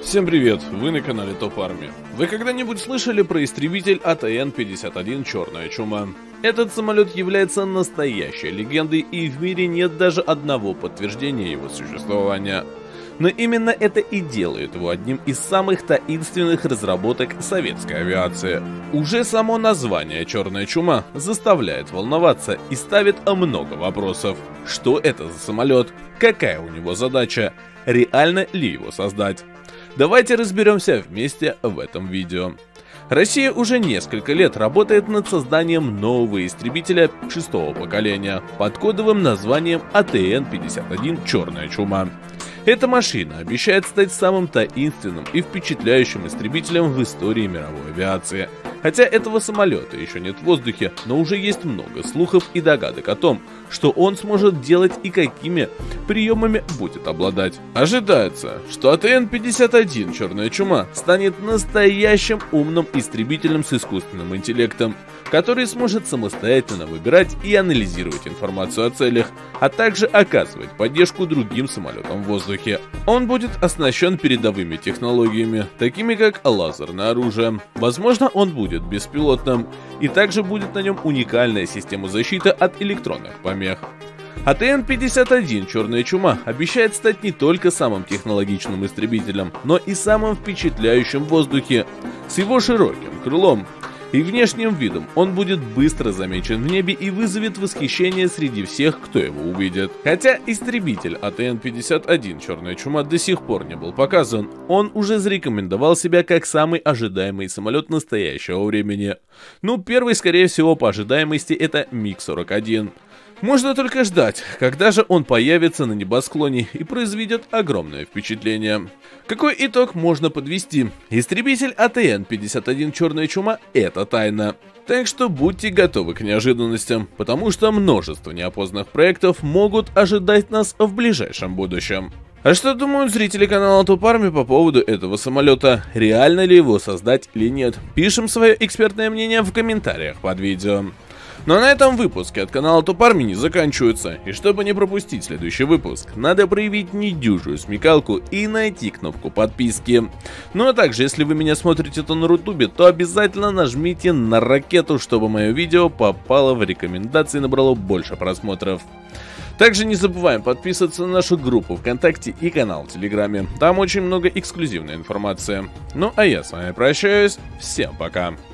Всем привет, вы на канале Топ Арми. Вы когда-нибудь слышали про истребитель АТН-51 «Черная чума»? Этот самолет является настоящей легендой, и в мире нет даже одного подтверждения его существования. Но именно это и делает его одним из самых таинственных разработок советской авиации. Уже само название «Черная чума» заставляет волноваться и ставит много вопросов. Что это за самолет? Какая у него задача? Реально ли его создать? Давайте разберемся вместе в этом видео. Россия уже несколько лет работает над созданием нового истребителя 6-го поколения под кодовым названием АТН-51 «Черная чума». Эта машина обещает стать самым таинственным и впечатляющим истребителем в истории мировой авиации. Хотя этого самолета еще нет в воздухе, но уже есть много слухов и догадок о том, что он сможет делать и какими приемами будет обладать. Ожидается, что АТН-51 «Черная чума» станет настоящим умным истребителем с искусственным интеллектом, который сможет самостоятельно выбирать и анализировать информацию о целях, а также оказывать поддержку другим самолетам в воздухе. Он будет оснащен передовыми технологиями, такими как лазерное оружие. Возможно, он будет беспилотным, и также будет на нем уникальная система защиты от электронных помех. АТН-51 «Черная чума» обещает стать не только самым технологичным истребителем, но и самым впечатляющим в воздухе. С его широким крылом и внешним видом он будет быстро замечен в небе и вызовет восхищение среди всех, кто его увидит. Хотя истребитель АТН-51 «Черная чума» до сих пор не был показан, он уже зарекомендовал себя как самый ожидаемый самолет настоящего времени. Первый, скорее всего, по ожидаемости это МиГ-41. Можно только ждать, когда же он появится на небосклоне и произведет огромное впечатление. Какой итог можно подвести? Истребитель АТН-51 «Черная чума» — это тайна. Так что будьте готовы к неожиданностям, потому что множество неопознанных проектов могут ожидать нас в ближайшем будущем. А что думают зрители канала Топ Арми по поводу этого самолета? Реально ли его создать или нет? Пишем свое экспертное мнение в комментариях под видео. Ну а на этом выпуски от канала Топ Арми не заканчиваются, и чтобы не пропустить следующий выпуск, надо проявить недюжую смекалку и найти кнопку подписки. Ну а также, если вы меня смотрите на Рутубе, то обязательно нажмите на ракету, чтобы мое видео попало в рекомендации и набрало больше просмотров. Также не забываем подписываться на нашу группу ВКонтакте и канал в Телеграме, там очень много эксклюзивной информации. Ну а я с вами прощаюсь, всем пока.